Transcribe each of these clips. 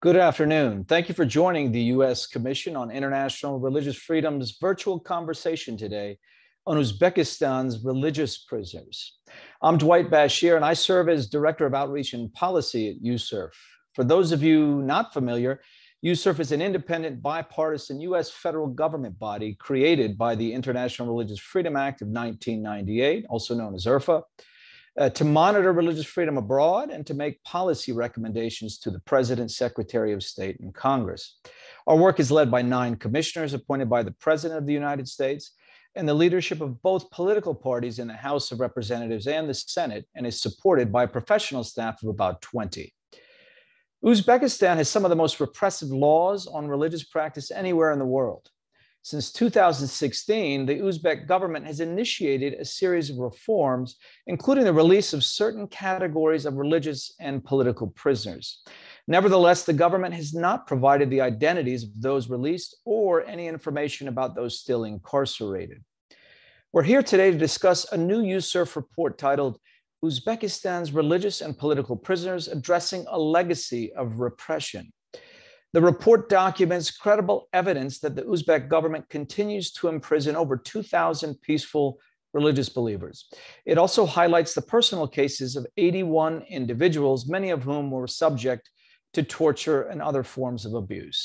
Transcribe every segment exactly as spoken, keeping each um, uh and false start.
Good afternoon. Thank you for joining the U S Commission on International Religious Freedom's virtual conversation today on Uzbekistan's religious prisoners. I'm Dwight Bashir, and I serve as Director of Outreach and Policy at U S C I R F. For those of you not familiar, U S C I R F is an independent, bipartisan U S federal government body created by the International Religious Freedom Act of nineteen ninety-eight, also known as I R F A, Uh, to monitor religious freedom abroad and to make policy recommendations to the President, Secretary of State, and Congress. Our work is led by nine commissioners appointed by the President of the United States and the leadership of both political parties in the House of Representatives and the Senate, and is supported by a professional staff of about twenty. Uzbekistan has some of the most repressive laws on religious practice anywhere in the world. Since two thousand sixteen, the Uzbek government has initiated a series of reforms, including the release of certain categories of religious and political prisoners. Nevertheless, the government has not provided the identities of those released or any information about those still incarcerated. We're here today to discuss a new U S C I R F report titled Uzbekistan's Religious and Political Prisoners Addressing a Legacy of Repression. The report documents credible evidence that the Uzbek government continues to imprison over two thousand peaceful religious believers. It also highlights the personal cases of eighty-one individuals, many of whom were subject to torture and other forms of abuse.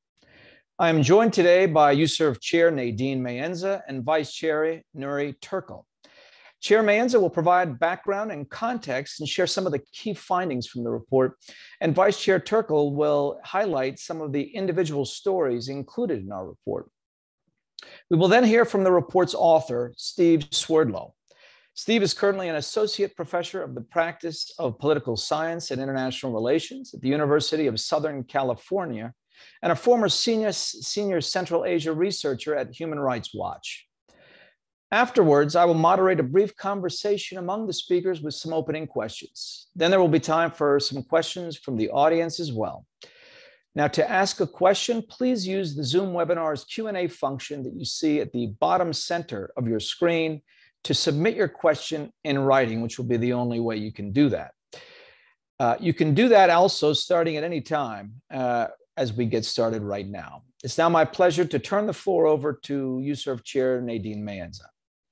I am joined today by U S C I R F Chair Nadine Mayenza and Vice Chair Nuri Turkel. Chair Mayenza will provide background and context and share some of the key findings from the report, and Vice Chair Turkel will highlight some of the individual stories included in our report. We will then hear from the report's author, Steve Swerdlow. Steve is currently an associate professor of the practice of political science and international relations at the University of Southern California and a former senior, senior Central Asia researcher at Human Rights Watch. Afterwards, I will moderate a brief conversation among the speakers with some opening questions. Then there will be time for some questions from the audience as well. Now, to ask a question, please use the Zoom webinar's Q and A function that you see at the bottom center of your screen to submit your question in writing, which will be the only way you can do that. Uh, you can do that also starting at any time uh, as we get started right now. It's now my pleasure to turn the floor over to U S C I R F Chair Nadine Mayenza.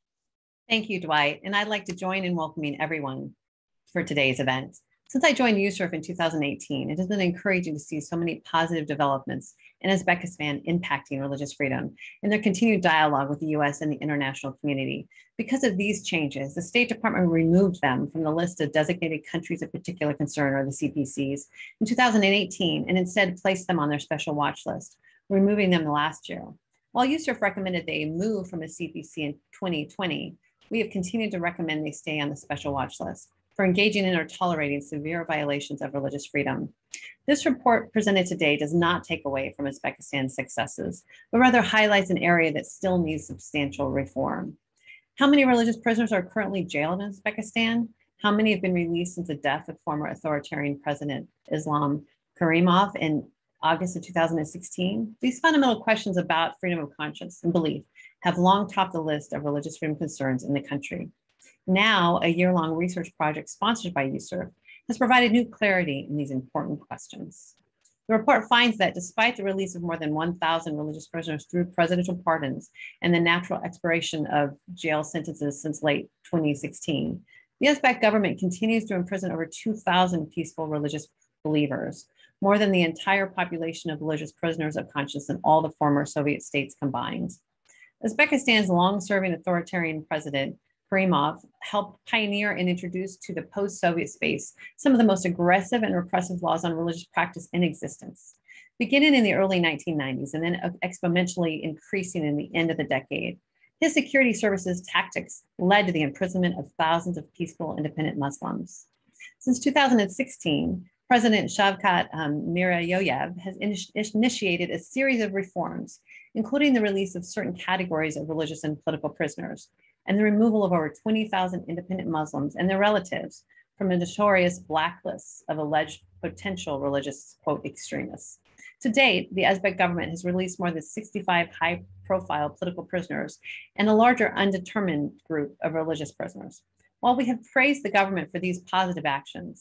Thank you, Dwight. And I'd like to join in welcoming everyone for today's event. Since I joined U S C I R F in two thousand eighteen, it has been encouraging to see so many positive developments in Uzbekistan impacting religious freedom and their continued dialogue with the U S and the international community. Because of these changes, the State Department removed them from the list of designated countries of particular concern, or the C P Cs, in two thousand eighteen, and instead placed them on their special watch list, removing them last year. While U S C I R F recommended they move from a C P C in twenty twenty, we have continued to recommend they stay on the special watch list for engaging in or tolerating severe violations of religious freedom. This report presented today does not take away from Uzbekistan's successes, but rather highlights an area that still needs substantial reform. How many religious prisoners are currently jailed in Uzbekistan? How many have been released since the death of former authoritarian President Islam Karimov in August of two thousand sixteen? These fundamental questions about freedom of conscience and belief have long topped the list of religious freedom concerns in the country. Now, a year-long research project sponsored by U S C I R F has provided new clarity in these important questions. The report finds that despite the release of more than one thousand religious prisoners through presidential pardons and the natural expiration of jail sentences since late twenty sixteen, the Uzbek government continues to imprison over two thousand peaceful religious believers, more than the entire population of religious prisoners of conscience in all the former Soviet states combined. Uzbekistan's long-serving authoritarian president, Karimov, helped pioneer and introduce to the post-Soviet space some of the most aggressive and repressive laws on religious practice in existence, beginning in the early nineteen nineties and then exponentially increasing in the end of the decade. His security services tactics led to the imprisonment of thousands of peaceful, independent Muslims. Since two thousand sixteen, President Shavkat um, Mirziyoyev has in initiated a series of reforms, including the release of certain categories of religious and political prisoners, and the removal of over twenty thousand independent Muslims and their relatives from the notorious blacklists of alleged potential religious, quote, extremists. To date, the Uzbek government has released more than sixty-five high-profile political prisoners and a larger undetermined group of religious prisoners. While we have praised the government for these positive actions,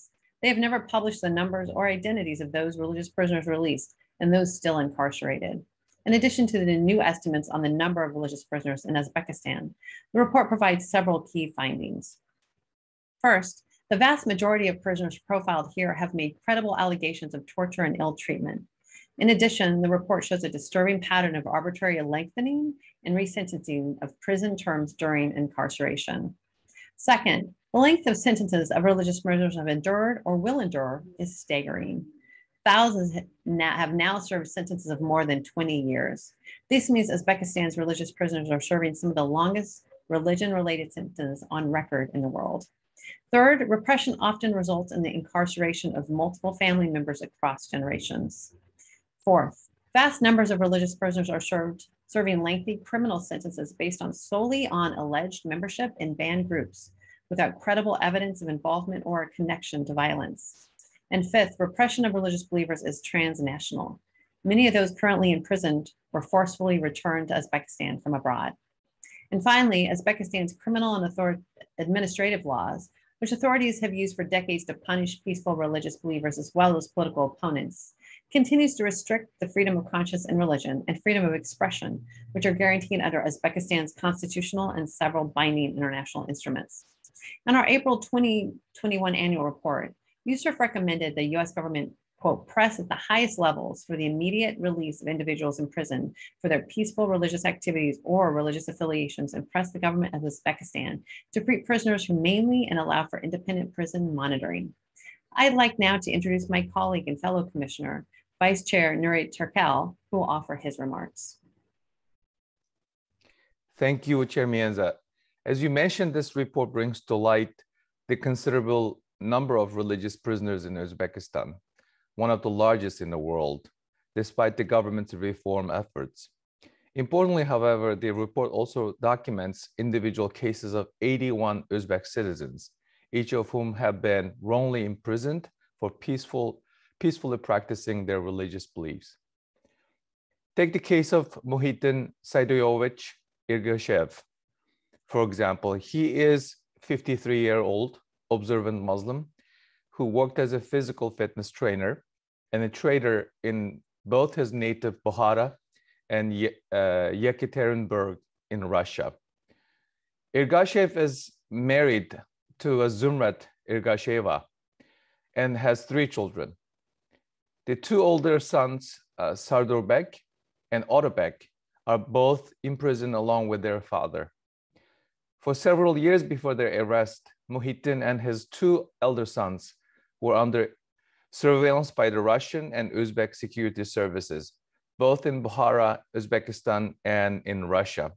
They have never published the numbers or identities of those religious prisoners released and those still incarcerated. In addition to the new estimates on the number of religious prisoners in Uzbekistan, the report provides several key findings. First, the vast majority of prisoners profiled here have made credible allegations of torture and ill treatment. In addition, the report shows a disturbing pattern of arbitrary lengthening and resentencing of prison terms during incarceration. Second, the length of sentences of religious prisoners have endured or will endure is staggering. Thousands have now served sentences of more than twenty years. This means Uzbekistan's religious prisoners are serving some of the longest religion-related sentences on record in the world. Third, repression often results in the incarceration of multiple family members across generations. Fourth, vast numbers of religious prisoners are served, serving lengthy criminal sentences based on solely on alleged membership in banned groups without credible evidence of involvement or a connection to violence. And fifth, repression of religious believers is transnational. Many of those currently imprisoned were forcefully returned to Uzbekistan from abroad. And finally, Uzbekistan's criminal and author- administrative laws, which authorities have used for decades to punish peaceful religious believers as well as political opponents, continues to restrict the freedom of conscience and religion and freedom of expression, which are guaranteed under Uzbekistan's constitutional and several binding international instruments. In our April twenty twenty-one annual report, USCIRF recommended the U S government, quote, press at the highest levels for the immediate release of individuals in prison for their peaceful religious activities or religious affiliations, and press the government of Uzbekistan to treat prisoners humanely and allow for independent prison monitoring. I'd like now to introduce my colleague and fellow commissioner, Vice Chair Nuri Turkel, who will offer his remarks. Thank you, Chair Mienza. As you mentioned, this report brings to light the considerable number of religious prisoners in Uzbekistan, one of the largest in the world, despite the government's reform efforts. Importantly, however, the report also documents individual cases of eighty-one Uzbek citizens, each of whom have been wrongly imprisoned for peaceful, peacefully practicing their religious beliefs. Take the case of Muhittin Saidoyevich Ergashev. For example, he is a fifty-three-year-old observant Muslim who worked as a physical fitness trainer and a trader in both his native Bukhara and uh, Yekaterinburg in Russia. Ergashev is married to a Zumrat Ergasheva and has three children. The two older sons, uh, Sardorbek and Otabek, are both imprisoned along with their father. For several years before their arrest, Muhittin and his two elder sons were under surveillance by the Russian and Uzbek security services, both in Bukhara, Uzbekistan, and in Russia.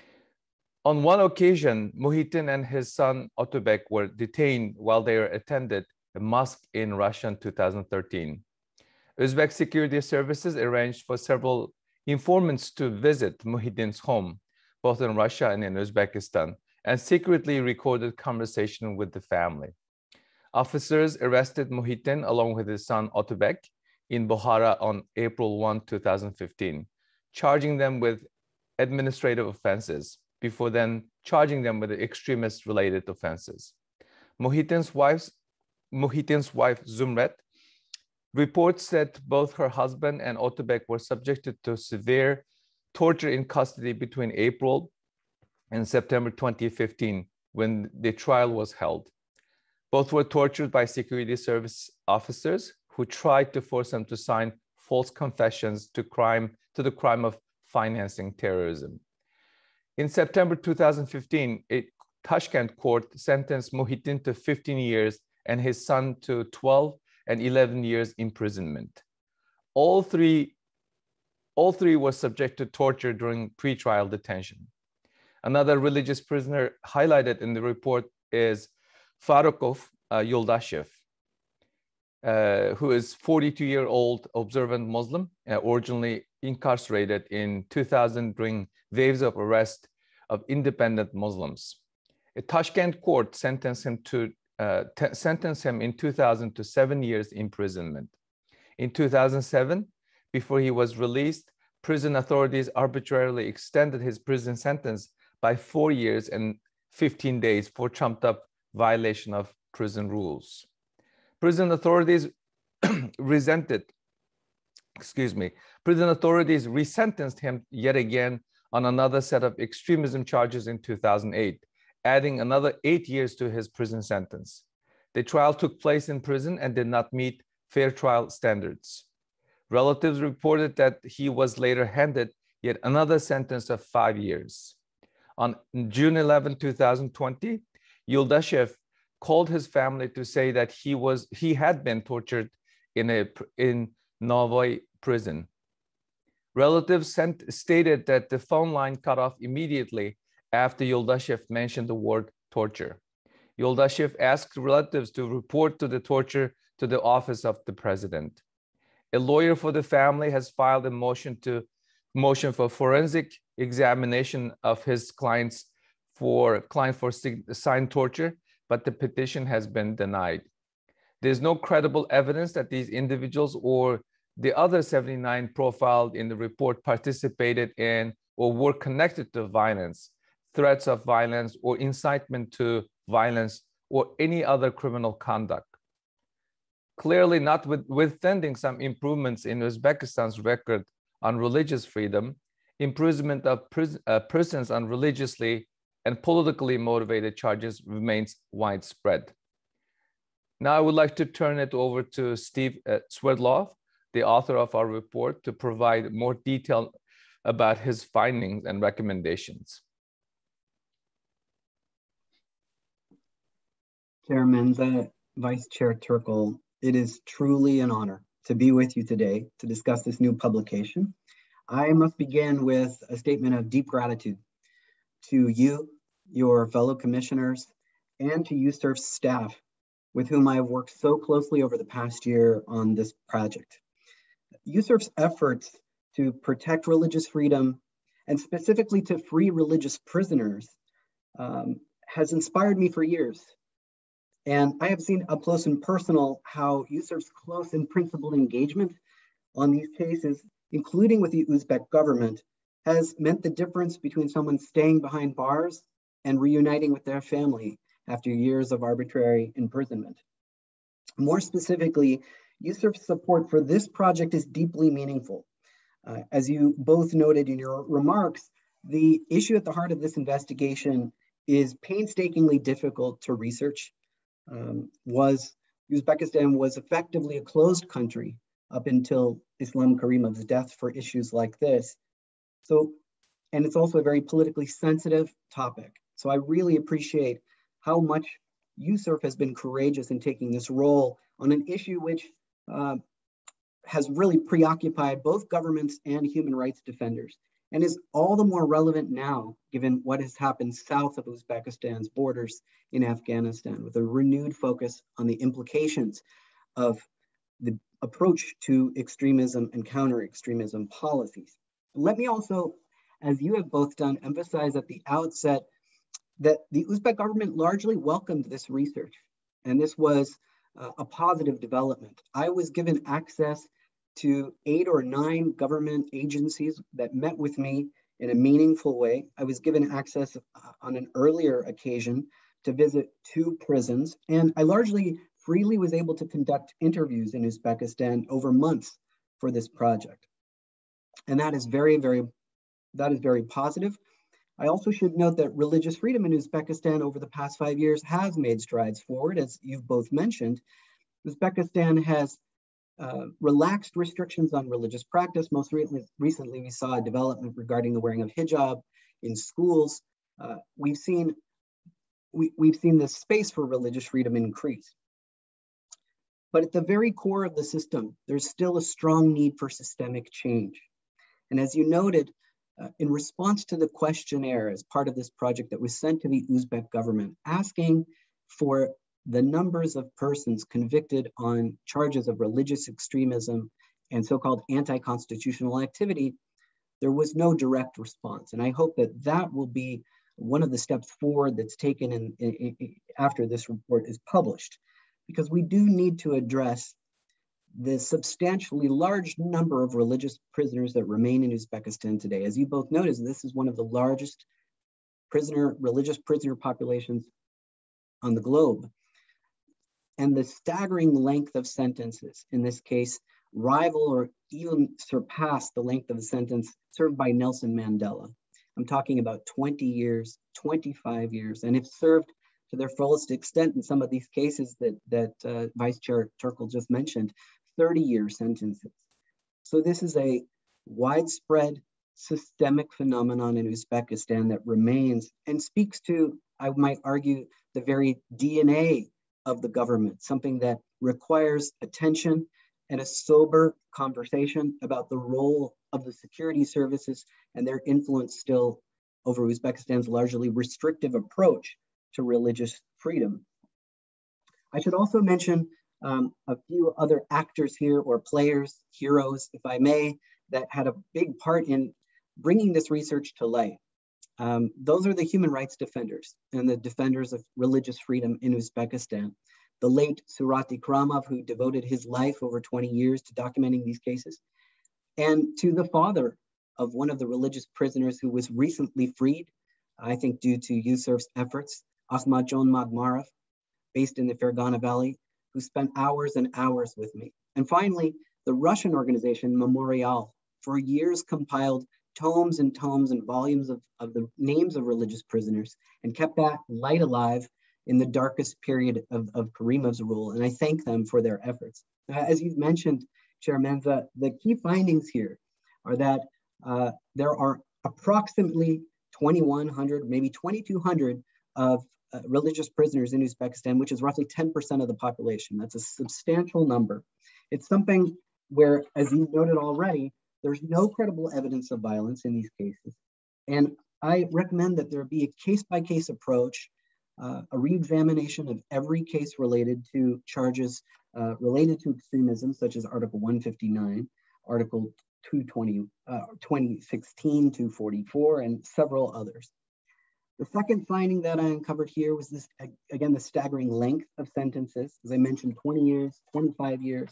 On one occasion, Muhittin and his son Otabek were detained while they attended a mosque in Russia in two thousand thirteen. Uzbek security services arranged for several informants to visit Muhittin's home, both in Russia and in Uzbekistan, and secretly recorded conversation with the family. Officers arrested Muhittin along with his son Otabek in Bukhara on April first, two thousand fifteen, charging them with administrative offenses, before then charging them with extremist-related offenses. Muhittin's, wife's, Muhittin's wife, Zumret, reports that both her husband and Otabek were subjected to severe torture in custody between April and September twenty fifteen, when the trial was held. Both were tortured by security service officers who tried to force them to sign false confessions to crime to the crime of financing terrorism. In September two thousand fifteen, a Tashkent court sentenced Muhittin to fifteen years and his son to twelve and eleven years imprisonment. All three, all three were subject to torture during pre-trial detention. Another religious prisoner highlighted in the report is Farukov uh, Yuldashev, uh, who is forty-two-year-old observant Muslim, uh, originally incarcerated in two thousand during waves of arrest of independent Muslims. A Tashkent court sentenced him to uh, sentenced him in two thousand to seven years imprisonment. In two thousand seven, before he was released, prison authorities arbitrarily extended his prison sentence by four years and fifteen days for trumped up violation of prison rules. Prison authorities resented, excuse me, prison authorities resentenced him yet again on another set of extremism charges in two thousand eight, adding another eight years to his prison sentence. The trial took place in prison and did not meet fair trial standards. Relatives reported that he was later handed yet another sentence of five years. On June eleventh, two thousand twenty, Yuldashev called his family to say that he was he had been tortured in a in Novoy prison. Relatives sent, stated that the phone line cut off immediately after Yuldashev mentioned the word torture. Yuldashev asked relatives to report to the torture to the office of the president. A lawyer for the family has filed a motion to motion for forensic examination of his clients for client for signed torture, but the petition has been denied. There's no credible evidence that these individuals or the other seventy-nine profiled in the report participated in or were connected to violence, threats of violence, or incitement to violence, or any other criminal conduct. Clearly, notwithstanding some improvements in Uzbekistan's record on religious freedom, imprisonment of pris uh, persons on religiously and politically motivated charges remains widespread. Now I would like to turn it over to Steve uh, Swerdlov, the author of our report, to provide more detail about his findings and recommendations. Chair Menza, Vice Chair Turkle, it is truly an honor to be with you today to discuss this new publication. I must begin with a statement of deep gratitude to you, your fellow commissioners, and to U S C I R F's staff, with whom I have worked so closely over the past year on this project. U S C I R F's efforts to protect religious freedom, and specifically to free religious prisoners, um, has inspired me for years. And I have seen up close and personal how U S C I R F's close and principled engagement on these cases, including with the Uzbek government, has meant the difference between someone staying behind bars and reuniting with their family after years of arbitrary imprisonment. More specifically, U S C I R F's support for this project is deeply meaningful. Uh, as you both noted in your remarks, the issue at the heart of this investigation is painstakingly difficult to research. Um, was Uzbekistan was effectively a closed country up until Islam Karimov's death for issues like this. So, and it's also a very politically sensitive topic. So I really appreciate how much U S C I R F has been courageous in taking this role on an issue which uh, has really preoccupied both governments and human rights defenders, and is all the more relevant now, given what has happened south of Uzbekistan's borders in Afghanistan, with a renewed focus on the implications of the approach to extremism and counter-extremism policies. Let me also, as you have both done, emphasize at the outset that the Uzbek government largely welcomed this research, and this was uh, a positive development. I was given access to eight or nine government agencies that met with me in a meaningful way. I was given access uh, on an earlier occasion to visit two prisons, and I largely freely was able to conduct interviews in Uzbekistan over months for this project. And that is very, very, that is very positive. I also should note that religious freedom in Uzbekistan over the past five years has made strides forward, as you've both mentioned. Uzbekistan has uh, relaxed restrictions on religious practice. Most re recently, we saw a development regarding the wearing of hijab in schools. Uh, we've seen we, we've seen this space for religious freedom increase. But at the very core of the system, there's still a strong need for systemic change. And as you noted, Uh, in response to the questionnaire as part of this project that was sent to the Uzbek government, asking for the numbers of persons convicted on charges of religious extremism and so-called anti-constitutional activity, there was no direct response. And I hope that that will be one of the steps forward that's taken in, in, in, after this report is published, because we do need to address the substantially large number of religious prisoners that remain in Uzbekistan today. As you both noticed, this is one of the largest prisoner, religious prisoner populations on the globe. and the staggering length of sentences, in this case, rival or even surpass the length of the sentence served by Nelson Mandela. I'm talking about twenty years, twenty-five years, and if served to their fullest extent in some of these cases that, that uh, Vice Chair Turkle just mentioned, thirty year sentences. So this is a widespread systemic phenomenon in Uzbekistan that remains and speaks to, I might argue, the very D N A of the government, something that requires attention and a sober conversation about the role of the security services and their influence still over Uzbekistan's largely restrictive approach to religious freedom. I should also mention um, a few other actors here, or players, heroes, if I may, that had a big part in bringing this research to light. Um, those are the human rights defenders and the defenders of religious freedom in Uzbekistan. The late Surat Ikramov, who devoted his life over twenty years to documenting these cases, and to the father of one of the religious prisoners who was recently freed, I think due to Yusuf's efforts, Ahmadjon Magmarov, based in the Fergana Valley, who spent hours and hours with me. And finally, the Russian organization Memorial, for years compiled tomes and tomes and volumes of, of the names of religious prisoners and kept that light alive in the darkest period of, of Karimov's rule. And I thank them for their efforts. Uh, as you've mentioned, Chair Menza, the key findings here are that uh, there are approximately twenty-one hundred, maybe twenty-two hundred of uh, religious prisoners in Uzbekistan, which is roughly ten percent of the population. That's a substantial number. It's something where, as you noted already, there's no credible evidence of violence in these cases. And I recommend that there be a case-by-case approach, uh, a re-examination of every case related to charges uh, related to extremism, such as Article one fifty-nine, Article two twenty, uh, twenty sixteen, two forty-four, and several others. The second finding that I uncovered here was this, again, the staggering length of sentences. As I mentioned, twenty years, twenty-five years.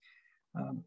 Um,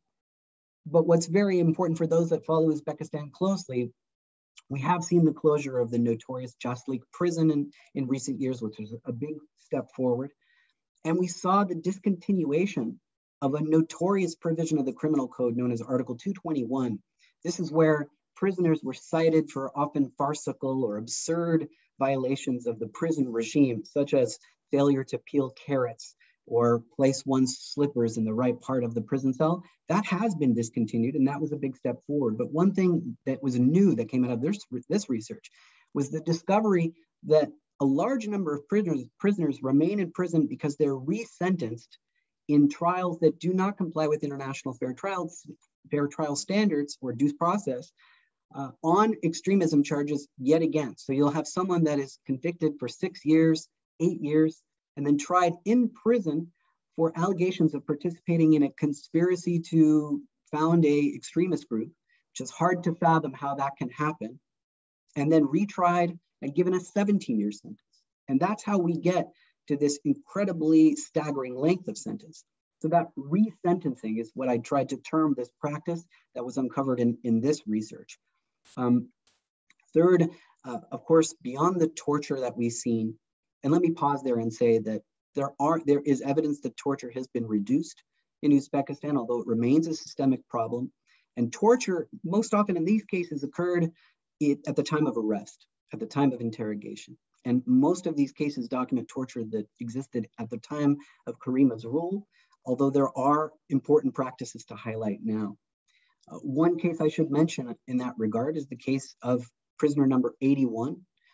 But what's very important for those that follow Uzbekistan closely, we have seen the closure of the notorious Jaslik prison in, in recent years, which was a big step forward. And we saw the discontinuation of a notorious provision of the criminal code known as Article two twenty-one. This is where prisoners were cited for often farcical or absurd violations of the prison regime, such as failure to peel carrots or place one's slippers in the right part of the prison cell. That has been discontinued, and that was a big step forward. But one thing that was new that came out of this, this research was the discovery that a large number of prisoners, prisoners remain in prison because they're resentenced in trials that do not comply with international fair trial, fair trial standards or due process uh, on extremism charges yet again. So you'll have someone that is convicted for six years, eight years, and then tried in prison for allegations of participating in a conspiracy to found a extremist group, which is hard to fathom how that can happen, and then retried and given a seventeen year sentence. And that's how we get to this incredibly staggering length of sentence. So that resentencing is what I tried to term this practice that was uncovered in, in this research. Um, third, uh, of course, beyond the torture that we've seen, and let me pause there and say that there are there is evidence that torture has been reduced in Uzbekistan, although it remains a systemic problem. And torture, most often in these cases, occurred it, at the time of arrest, at the time of interrogation. And most of these cases document torture that existed at the time of Karimov's rule, although there are important practices to highlight now. Uh, one case I should mention in that regard is the case of prisoner number eighty-one.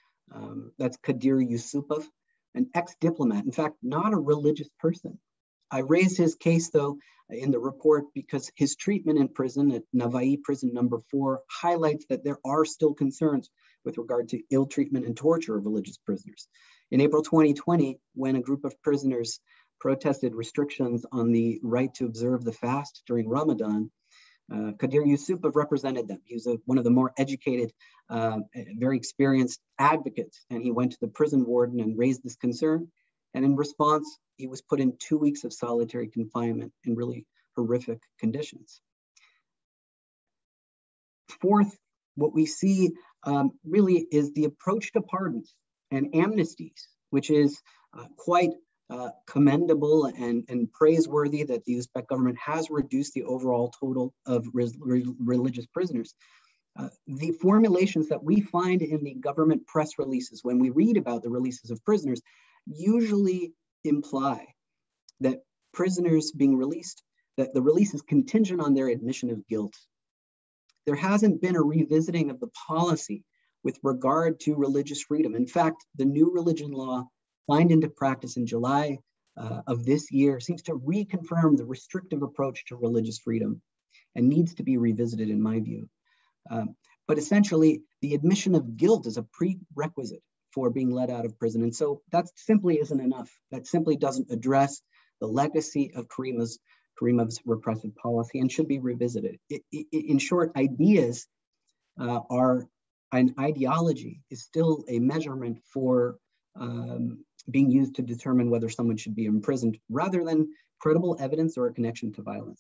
Um, that's Kadir Yusupov, an ex-diplomat, in fact, not a religious person. I raised his case, though, in the report because his treatment in prison at Navai prison number four highlights that there are still concerns with regard to ill treatment and torture of religious prisoners. In April twenty twenty, when a group of prisoners protested restrictions on the right to observe the fast during Ramadan, uh, Kadir Yusupov represented them. He was a, one of the more educated, uh, very experienced advocates, and he went to the prison warden and raised this concern. And in response, he was put in two weeks of solitary confinement in really horrific conditions. Fourth, what we see um, really is the approach to pardons and amnesties, which is uh, quite uh, commendable and, and praiseworthy that the Uzbek government has reduced the overall total of re re religious prisoners. Uh, the formulations that we find in the government press releases when we read about the releases of prisoners usually imply that prisoners being released, that the release is contingent on their admission of guilt. There hasn't been a revisiting of the policy with regard to religious freedom. In fact, the new religion law signed into practice in July uh, of this year seems to reconfirm the restrictive approach to religious freedom and needs to be revisited in my view. Um, but essentially, the admission of guilt is a prerequisite for being let out of prison. And so that simply isn't enough. That simply doesn't address the legacy of Karimov's, Karimov's repressive policy and should be revisited. It, it, in short, ideas uh, are, an ideology is still a measurement for um, being used to determine whether someone should be imprisoned rather than credible evidence or a connection to violence.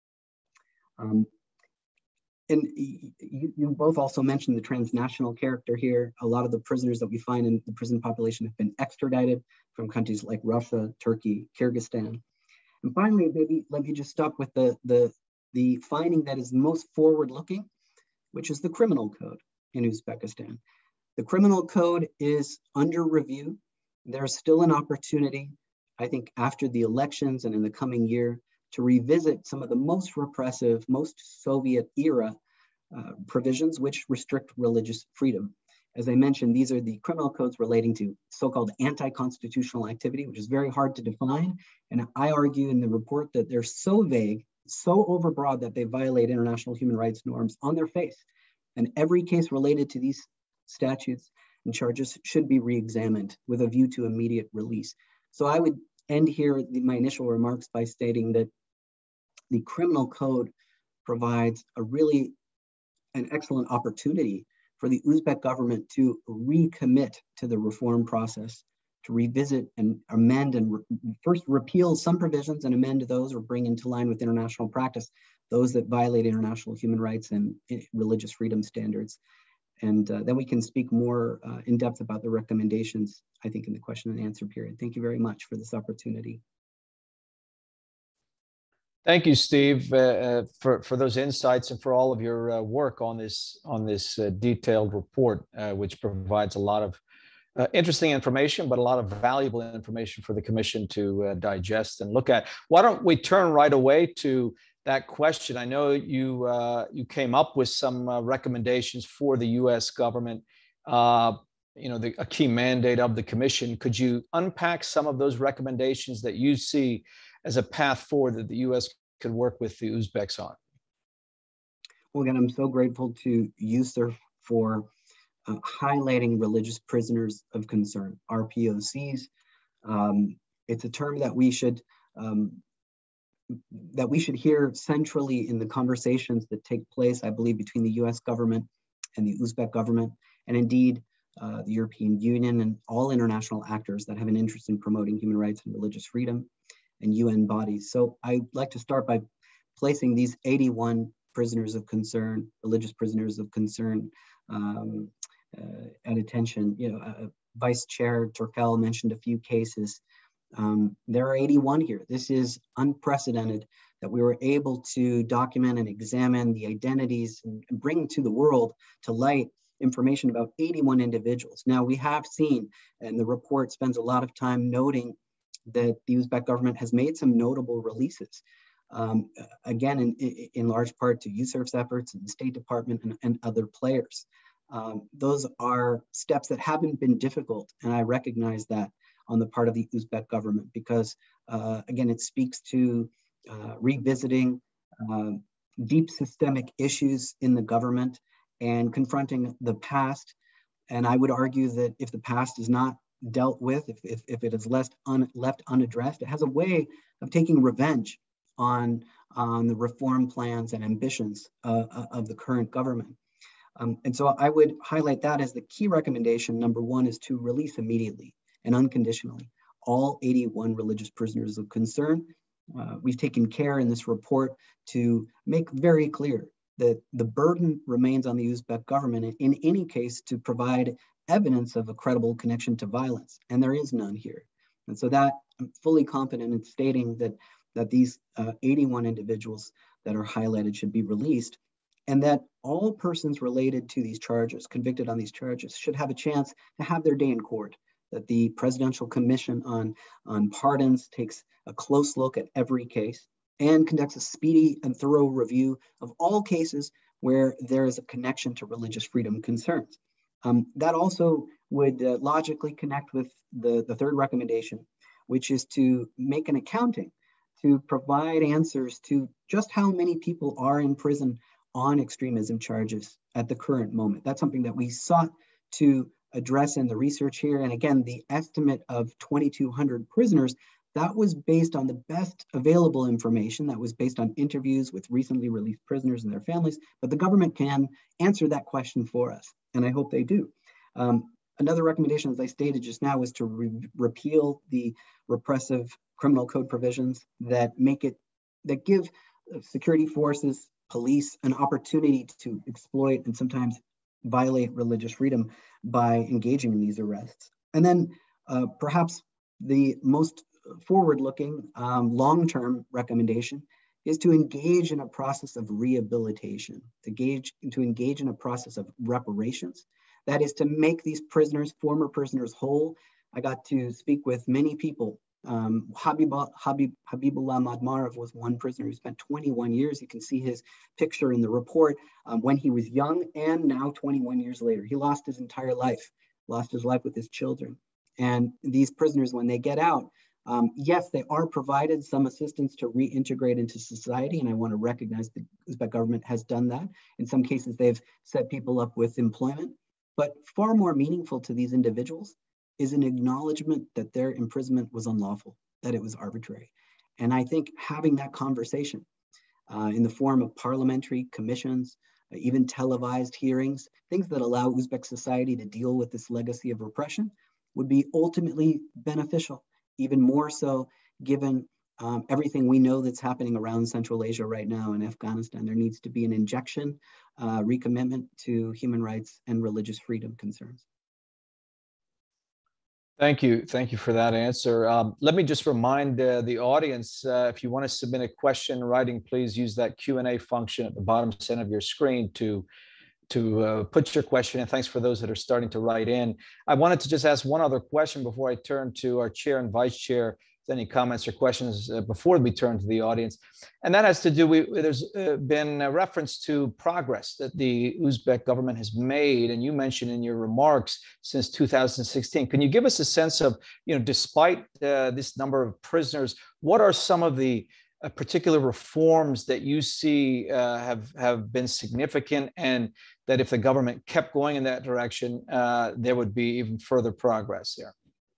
Um, And you, you both also mentioned the transnational character here. A lot of the prisoners that we find in the prison population have been extradited from countries like Russia, Turkey, Kyrgyzstan. And finally, maybe let me just stop with the, the, the finding that is most forward-looking, which is the criminal code in Uzbekistan. The criminal code is under review. There's still an opportunity, I think, after the elections and in the coming year, to revisit some of the most repressive, most Soviet era uh, provisions which restrict religious freedom. As I mentioned, these are the criminal codes relating to so-called anti-constitutional activity, which is very hard to define. And I argue in the report that they're so vague, so overbroad that they violate international human rights norms on their face. And every case related to these statutes and charges should be re-examined with a view to immediate release. So I would end here my initial remarks by stating that the criminal code provides a really an excellent opportunity for the Uzbek government to recommit to the reform process, to revisit and amend and re first repeal some provisions and amend those or bring into line with international practice, those that violate international human rights and religious freedom standards. And uh, then we can speak more uh, in depth about the recommendations, I think, in the question and answer period. Thank you very much for this opportunity. Thank you, Steve, uh, for, for those insights and for all of your uh, work on this, on this uh, detailed report, uh, which provides a lot of uh, interesting information, but a lot of valuable information for the Commission to uh, digest and look at. Why don't we turn right away to that question? I know you, uh, you came up with some uh, recommendations for the U S government, uh, you know, the, a key mandate of the Commission. Could you unpack some of those recommendations that you see as a path forward that the U S could work with the Uzbeks on? Well, again, I'm so grateful to USURF for uh, highlighting religious prisoners of concern, R P O Cs. Um, it's a term that we should um, that we should hear centrally in the conversations that take place, I believe, between the U S government and the Uzbek government, and indeed uh, the European Union and all international actors that have an interest in promoting human rights and religious freedom, and U N bodies. So I'd like to start by placing these eighty-one prisoners of concern, religious prisoners of concern, um, uh, at attention. You know, uh, Vice Chair Turkel mentioned a few cases. Um, there are eighty-one here. This is unprecedented that we were able to document and examine the identities and bring to the world to light information about eighty-one individuals. Now we have seen, and the report spends a lot of time noting that the Uzbek government has made some notable releases. Um, again, in, in large part to USURF's efforts and the State Department and, and other players. Um, those are steps that haven't been difficult, and I recognize that on the part of the Uzbek government because, uh, again, it speaks to uh, revisiting uh, deep systemic issues in the government and confronting the past. And I would argue that if the past is not dealt with, if, if, if it is left, un, left unaddressed, it has a way of taking revenge on, on the reform plans and ambitions uh, of the current government. Um, and so I would highlight that as the key recommendation. Number one is to release immediately and unconditionally all eighty-one religious prisoners of concern. Uh, we've taken care in this report to make very clear that the burden remains on the Uzbek government in any case to provide evidence of a credible connection to violence, and there is none here. And so that I'm fully confident in stating that, that these uh, eighty-one individuals that are highlighted should be released, and that all persons related to these charges, convicted on these charges, should have a chance to have their day in court, that the Presidential Commission on, on Pardons takes a close look at every case and conducts a speedy and thorough review of all cases where there is a connection to religious freedom concerns. Um, that also would uh, logically connect with the, the third recommendation, which is to make an accounting to provide answers to just how many people are in prison on extremism charges at the current moment. That's something that we sought to address in the research here. And again, the estimate of twenty-two hundred prisoners, that was based on the best available information, that was based on interviews with recently released prisoners and their families, but the government can answer that question for us, and I hope they do. Um, another recommendation, as I stated just now, is to re repeal the repressive criminal code provisions that make it, that give security forces, police, an opportunity to exploit and sometimes violate religious freedom by engaging in these arrests. And then uh, perhaps the most forward-looking um, long-term recommendation is to engage in a process of rehabilitation, to engage, to engage in a process of reparations. That is to make these prisoners, former prisoners, whole. I got to speak with many people. Um, Habib, Habib, Habibullah Madmarov was one prisoner who spent twenty-one years. You can see his picture in the report um, when he was young and now twenty-one years later. He lost his entire life, lost his life with his children. And these prisoners, when they get out, um, yes, they are provided some assistance to reintegrate into society. And I want to recognize the Uzbek government has done that. In some cases, they've set people up with employment. But far more meaningful to these individuals is an acknowledgement that their imprisonment was unlawful, that it was arbitrary. And I think having that conversation uh, in the form of parliamentary commissions, uh, even televised hearings, things that allow Uzbek society to deal with this legacy of repression would be ultimately beneficial, even more so given um, everything we know that's happening around Central Asia right now in Afghanistan. There needs to be an injection, uh, recommitment to human rights and religious freedom concerns. Thank you. Thank you for that answer. Um, let me just remind uh, the audience, uh, if you want to submit a question in writing, please use that Q and A function at the bottom center of your screen to, to uh, put your question in. Thanks for those that are starting to write in. I wanted to just ask one other question before I turn to our chair and vice chair. Any comments or questions uh, before we turn to the audience. And that has to do with, there's uh, been a reference to progress that the Uzbek government has made, and you mentioned in your remarks since two thousand sixteen. Can you give us a sense of, you know, despite uh, this number of prisoners, what are some of the uh, particular reforms that you see uh, have, have been significant, and that if the government kept going in that direction, uh, there would be even further progress there?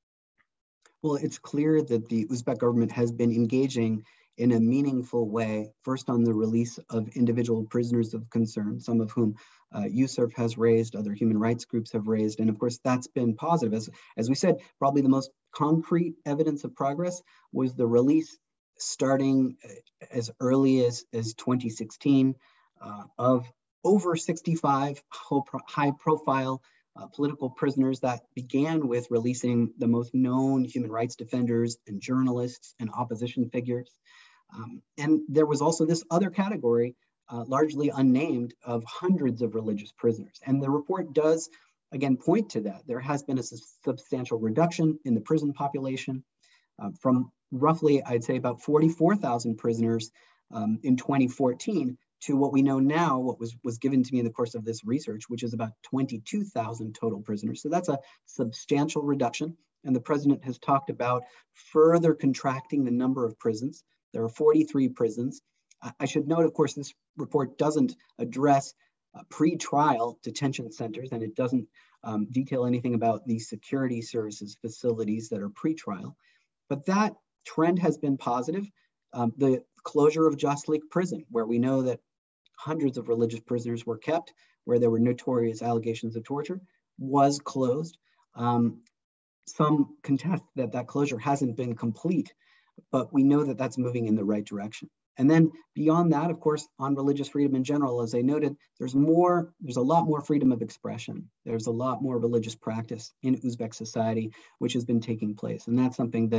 Well, it's clear that the Uzbek government has been engaging in a meaningful way, first on the release of individual prisoners of concern, some of whom uh, Yusuf has raised, other human rights groups have raised. And of course, that's been positive. As, as we said, probably the most concrete evidence of progress was the release starting as early as, as twenty sixteen uh, of over sixty-five high profile Uh, political prisoners that began with releasing the most known human rights defenders and journalists and opposition figures. Um, and there was also this other category, uh, largely unnamed, of hundreds of religious prisoners. And the report does, again, point to that. There has been a su substantial reduction in the prison population uh, from roughly, I'd say, about forty-four thousand prisoners um, in twenty fourteen to what we know now, what was, was given to me in the course of this research, which is about twenty-two thousand total prisoners. So that's a substantial reduction. And the president has talked about further contracting the number of prisons. There are forty-three prisons. I should note, of course, this report doesn't address uh, pre-trial detention centers, and it doesn't um, detail anything about the security services facilities that are pre-trial. But that trend has been positive. Um, the closure of Jashlik prison, where we know that hundreds of religious prisoners were kept, where there were notorious allegations of torture, was closed. Um, some contest that that closure hasn't been complete, but we know that that's moving in the right direction. And then beyond that, of course, on religious freedom in general, as I noted, there's more, there's a lot more freedom of expression. There's a lot more religious practice in Uzbek society, which has been taking place. And that's something that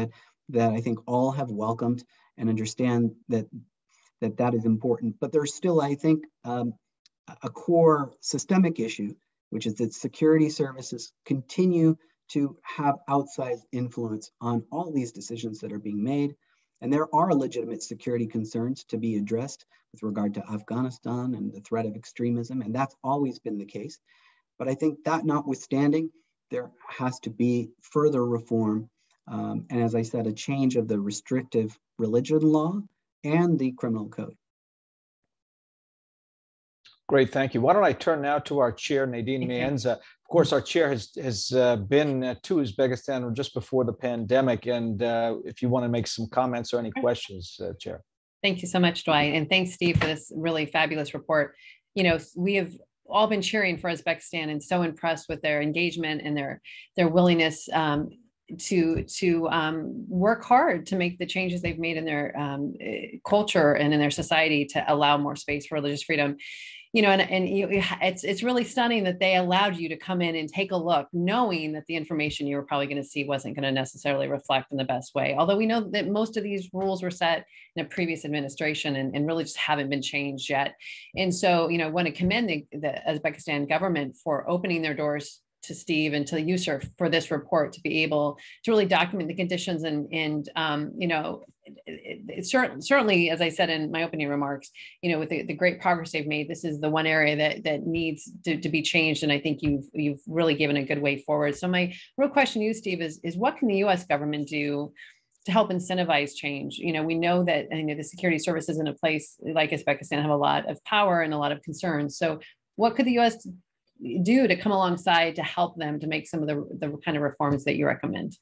that I think all have welcomed and understand that that, that is important. But there's still, I think, um, a core systemic issue, which is that security services continue to have outsized influence on all these decisions that are being made. And there are legitimate security concerns to be addressed with regard to Afghanistan and the threat of extremism, and that's always been the case. But I think that notwithstanding, there has to be further reform. Um, and as I said, a change of the restrictive religion law and the criminal code. Great, thank you. Why don't I turn now to our chair, Nadine Mienza. Of course, our chair has, has uh, been uh, to Uzbekistan just before the pandemic. And uh, if you want to make some comments or any questions, uh, Chair. Thank you so much, Dwight. And thanks, Steve, for this really fabulous report. You know, we have all been cheering for Uzbekistan and so impressed with their engagement and their, their willingness um, to to um, work hard to make the changes they've made in their um, culture and in their society to allow more space for religious freedom. You know, and, and you, it's it's really stunning that they allowed you to come in and take a look, knowing that the information you were probably going to see wasn't going to necessarily reflect in the best way. Although we know that most of these rules were set in a previous administration and, and really just haven't been changed yet. And so, you know, I want to commend the, the Uzbekistan government for opening their doors to Steve and to Yusuf for this report to be able to really document the conditions and, and um, you know, it, it, certainly, certainly, as I said in my opening remarks, you know, with the, the great progress they've made, this is the one area that that needs to, to be changed. And I think you've you've really given a good way forward. So my real question to you, Steve, is, is what can the U S government do to help incentivize change? You know, we know that you know, the security services in a place like Uzbekistan have a lot of power and a lot of concerns. So what could the U S do to come alongside to help them to make some of the, the kind of reforms that you recommend?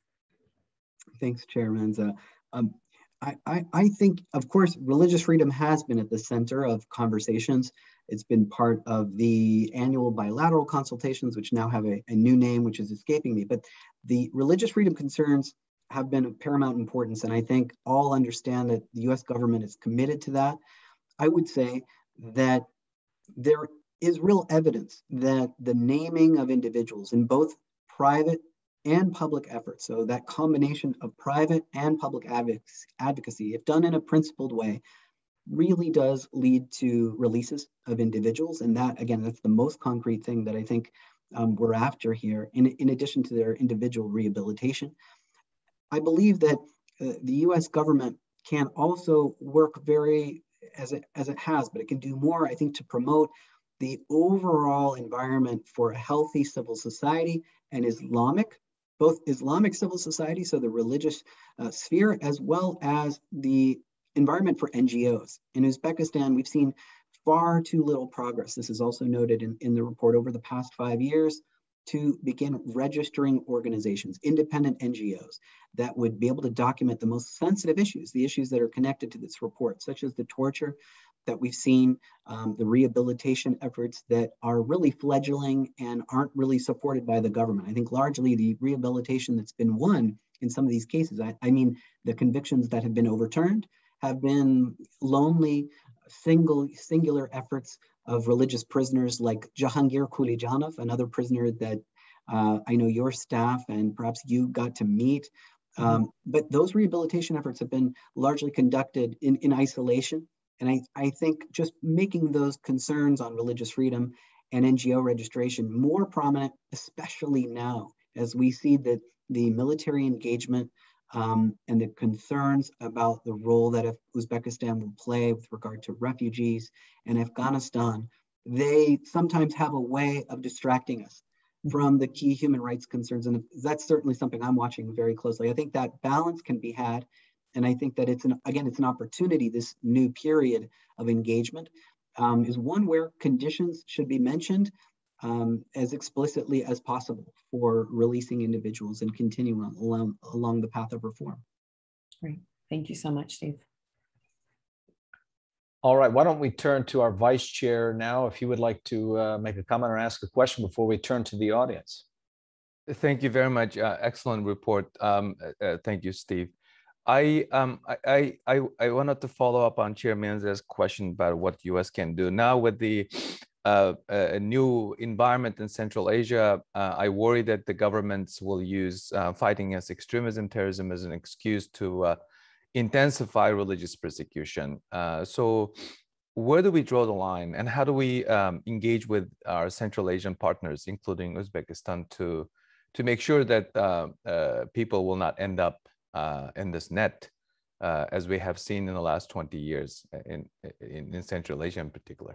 Thanks, Chair Mienza. Um, I, I, I think, of course, religious freedom has been at the center of conversations. It's been part of the annual bilateral consultations, which now have a, a new name, which is escaping me. But the religious freedom concerns have been of paramount importance, and I think all understand that the U S government is committed to that. I would say that there is real evidence that the naming of individuals in both private and public efforts, so that combination of private and public advocacy, if done in a principled way, really does lead to releases of individuals. And that, again, that's the most concrete thing that I think um, we're after here, in, in addition to their individual rehabilitation. I believe that uh, the U S government can also work very, as it, as it has, but it can do more, I think, to promote the overall environment for a healthy civil society and Islamic, both Islamic civil society, so the religious uh, sphere, as well as the environment for N G Os. In Uzbekistan, we've seen far too little progress. This is also noted in, in the report over the past five years to begin registering organizations, independent N G Os, that would be able to document the most sensitive issues, the issues that are connected to this report, such as the torture that we've seen, um, the rehabilitation efforts that are really fledgling and aren't really supported by the government. I think largely the rehabilitation that's been won in some of these cases, I, I mean, the convictions that have been overturned have been lonely, single, singular efforts of religious prisoners like Jahangir Kulijanov, another prisoner that uh, I know your staff and perhaps you got to meet. Um, but those rehabilitation efforts have been largely conducted in, in isolation. And I, I think just making those concerns on religious freedom and N G O registration more prominent, especially now, as we see that the military engagement um, and the concerns about the role that Uzbekistan will play with regard to refugees and Afghanistan, they sometimes have a way of distracting us from the key human rights concerns. And that's certainly something I'm watching very closely. I think that balance can be had. And I think that it's, an again, it's an opportunity, this new period of engagement um, is one where conditions should be mentioned um, as explicitly as possible for releasing individuals and continuing along, along the path of reform. Great. Thank you so much, Steve. All right, why don't we turn to our vice chair now, if you would like to uh, make a comment or ask a question before we turn to the audience. Thank you very much. Uh, excellent report. Um, uh, thank you, Steve. I, um, I, I, I wanted to follow up on Chair Mienza's question about what U S can do. Now with the uh, a new environment in Central Asia, uh, I worry that the governments will use uh, fighting against extremism, terrorism as an excuse to uh, intensify religious persecution. Uh, so where do we draw the line, and how do we um, engage with our Central Asian partners, including Uzbekistan, to, to make sure that uh, uh, people will not end up uh, in this net, uh, as we have seen in the last twenty years in, in, in Central Asia in particular?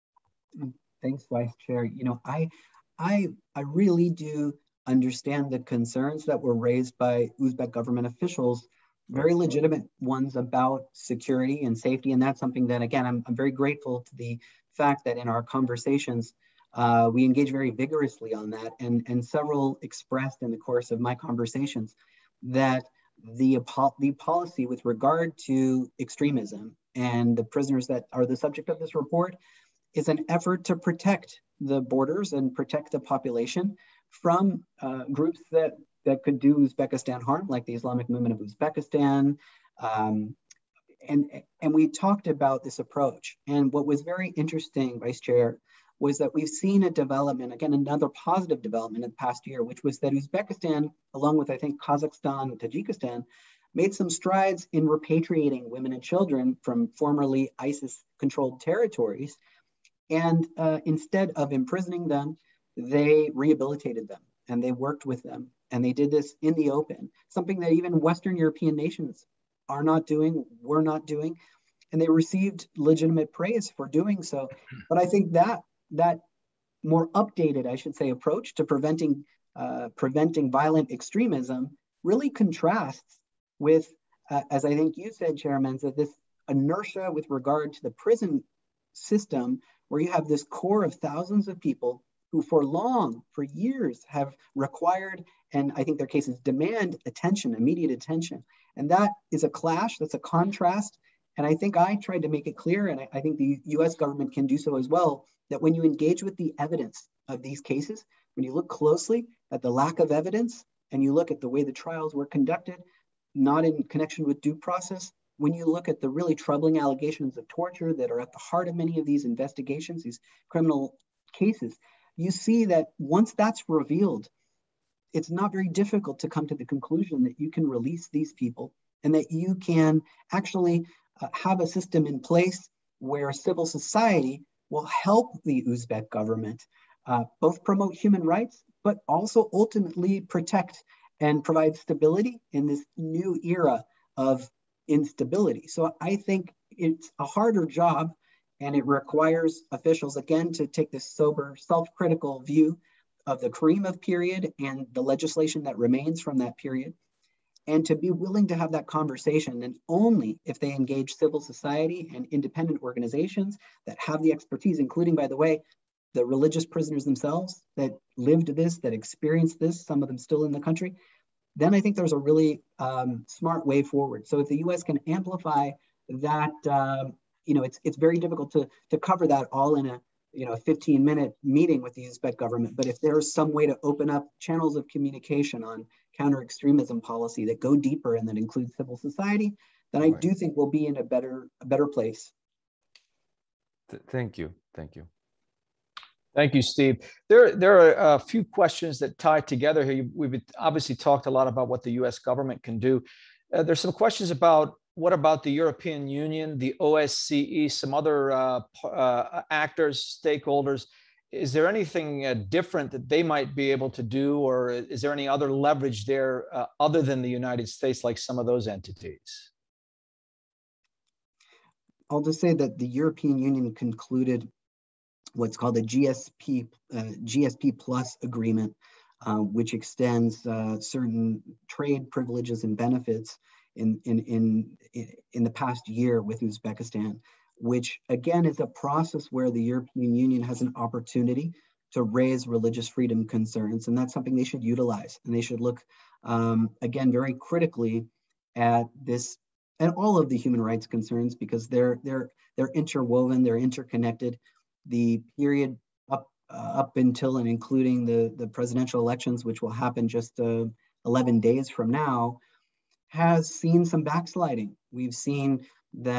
Thanks, Vice Chair. You know, I, I, I really do understand the concerns that were raised by Uzbek government officials, very legitimate ones about security and safety. And that's something that, again, I'm, I'm very grateful to the fact that in our conversations, uh, we engage very vigorously on that. And, and several expressed in the course of my conversations that the, the policy with regard to extremism and the prisoners that are the subject of this report is an effort to protect the borders and protect the population from uh, groups that, that could do Uzbekistan harm, like the Islamic Movement of Uzbekistan. Um, and, and we talked about this approach. And what was very interesting, Vice Chair, was that we've seen a development, again, another positive development in the past year, which was that Uzbekistan, along with, I think, Kazakhstan and Tajikistan, made some strides in repatriating women and children from formerly ISIS-controlled territories. And uh, instead of imprisoning them, they rehabilitated them and they worked with them. And they did this in the open, something that even Western European nations are not doing, were not doing. And they received legitimate praise for doing so. But I think that that more updated, I should say, approach to preventing, uh, preventing violent extremism really contrasts with, uh, as I think you said, Chairman, that this inertia with regard to the prison system, where you have this core of thousands of people who for long, for years, have required, and I think their cases demand attention, immediate attention. And that is a clash, that's a contrast. And I think I tried to make it clear, and I, I think the U S government can do so as well, that when you engage with the evidence of these cases, when you look closely at the lack of evidence, and you look at the way the trials were conducted, not in connection with due process, when you look at the really troubling allegations of torture that are at the heart of many of these investigations, these criminal cases, you see that once that's revealed, it's not very difficult to come to the conclusion that you can release these people and that you can actually uh, have a system in place where civil society will help the Uzbek government uh, both promote human rights, but also ultimately protect and provide stability in this new era of instability. So I think it's a harder job, and it requires officials, again, to take this sober, self-critical view of the Karimov period and the legislation that remains from that period, and to be willing to have that conversation. And only if they engage civil society and independent organizations that have the expertise, including, by the way, the religious prisoners themselves that lived this, that experienced this, some of them still in the country, then I think there's a really um, smart way forward. So if the U S can amplify that, um, you know, it's it's very difficult to, to cover that all in a, you know, a fifteen minute meeting with the Uzbek government. But if there's some way to open up channels of communication on counter-extremism policy that go deeper and that includes civil society, then I do think we'll be in a better, a better place. Thank you, thank you. Thank you, Steve. There, there are a few questions that tie together here. We've obviously talked a lot about what the U S government can do. Uh, there's some questions about what about the European Union, the O S C E, some other uh, uh, actors, stakeholders. Is there anything uh, different that they might be able to do, or is there any other leverage there uh, other than the United States, like some of those entities? I'll just say that the European Union concluded what's called a G S P, uh, G S P plus agreement, uh, which extends uh, certain trade privileges and benefits in, in, in, in the past year with Uzbekistan, which again is a process where the European Union has an opportunity to raise religious freedom concerns. And that's something they should utilize. And they should look, um, again, very critically at this and all of the human rights concerns, because they're, they're, they're interwoven, they're interconnected. The period up uh, up until and including the, the presidential elections, which will happen just uh, eleven days from now, has seen some backsliding. We've seen that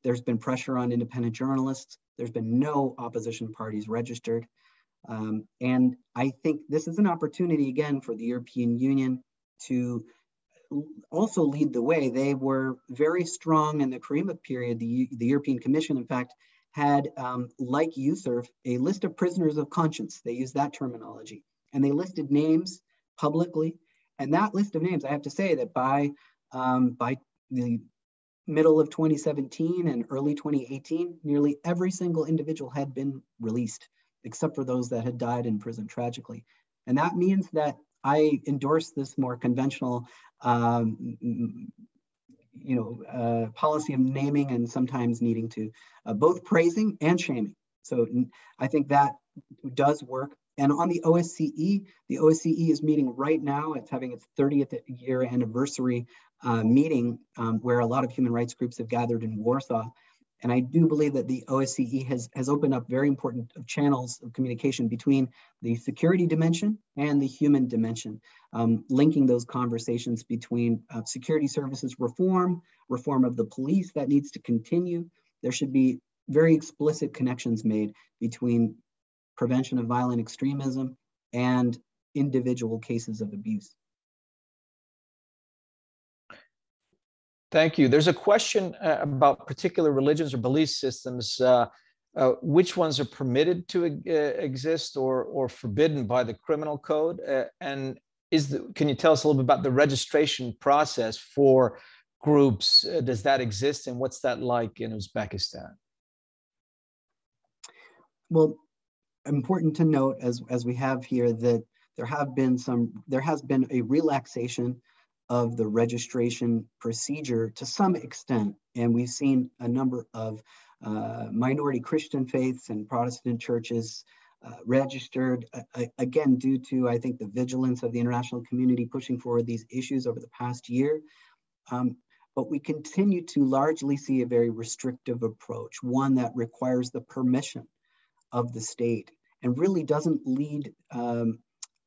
There's been pressure on independent journalists. There's been no opposition parties registered. Um, and I think this is an opportunity, again, for the European Union to also lead the way. They were very strong in the Karimov period. The, the European Commission, in fact, had, um, like USURF, a list of prisoners of conscience. They used that terminology. And they listed names publicly. And that list of names, I have to say that by, um, by the middle of twenty seventeen and early twenty eighteen, nearly every single individual had been released, except for those that had died in prison tragically. And that means that I endorse this more conventional, um, you know, uh, policy of naming and sometimes needing to uh, both praising and shaming. So I think that does work. And on the O S C E, the O S C E is meeting right now. It's having its thirtieth year anniversary uh, meeting um, where a lot of human rights groups have gathered in Warsaw. And I do believe that the O S C E has, has opened up very important channels of communication between the security dimension and the human dimension, um, linking those conversations between uh, security services reform, reform of the police that needs to continue. There should be very explicit connections made between prevention of violent extremism and individual cases of abuse. Thank you. There's a question uh, about particular religions or belief systems. Uh, uh, which ones are permitted to uh, exist or, or forbidden by the criminal code? Uh, and is the, can you tell us a little bit about the registration process for groups? Uh, does that exist, and what's that like in Uzbekistan? Well, important to note, as, as we have here, that there have been some, there has been a relaxation of the registration procedure to some extent. And we've seen a number of uh, minority Christian faiths and Protestant churches uh, registered, uh, again, due to, I think, the vigilance of the international community pushing forward these issues over the past year. Um, but we continue to largely see a very restrictive approach, one that requires the permission of the state and really doesn't lead, um,